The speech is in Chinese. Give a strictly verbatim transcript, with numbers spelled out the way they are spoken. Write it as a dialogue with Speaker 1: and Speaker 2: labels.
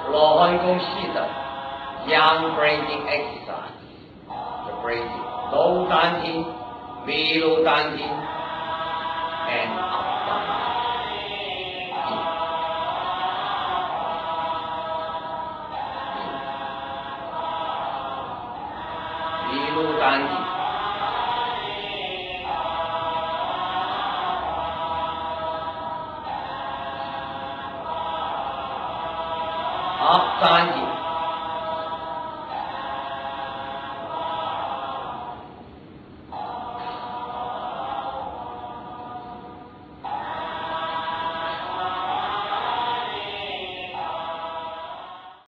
Speaker 1: 罗汉公系的 Young breathing exercise， the breathing low 丹田 ，middle 丹田 ，and up 丹田。middle 丹田。up 丹田。